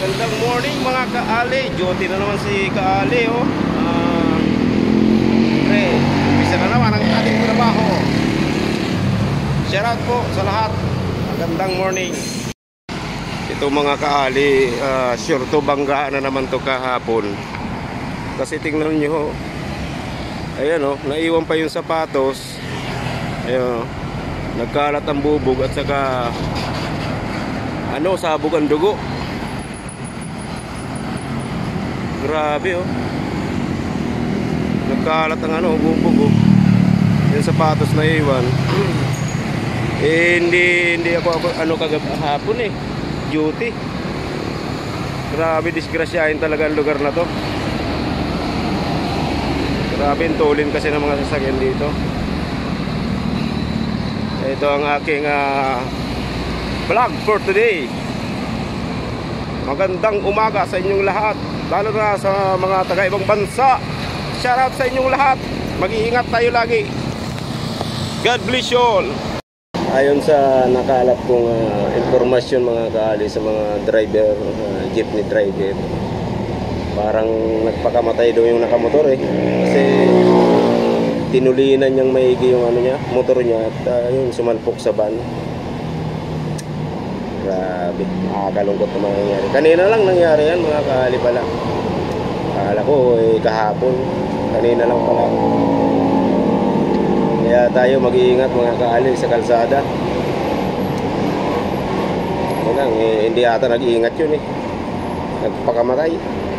Magandang morning mga kaali. Duty na naman si kaali, oh. Pre, umpisa na naman ang ating trabaho. Shout out po sa lahat. Magandang morning. Ito mga kaali, sure to banggaan na naman to kahapon. Kasi tingnan nyo, ayan, oh, naiwan pa yung sapatos. Ayan, oh, nagkalat ang bubog at saka sabog ang dugo. Grabe, oh. Nagkalat ang bubog, oh. Yung sapatos na iwan. Hindi ako kagahapon eh. Duty. Grabe, disgrasyahin talaga ang lugar na to. Grabe, tulin kasi ng mga sasakyan dito. Ito ang aking vlog for today. Magandang umaga sa inyong lahat, lalo na sa mga taga-ibang bansa. Shout out sa inyong lahat. Mag-iingat tayo lagi. God bless you all. Ayon sa nakalap kong informasyon mga kaali sa mga driver, jeepney driver, parang nagpakamatay daw yung nakamotor eh. Kasi tinulinan niyang maigi yung motor niya at yun, sumalpok sa van. Grabe, nakakalungkot na mangyayari. Kanina lang nangyari yan mga kaali pala. Akala ko kahapon. Kanina lang pala. Kaya tayo mag-iingat mga kaali sa kalsada. Hindi ata nag-iingat yun eh. Nagpakamatay.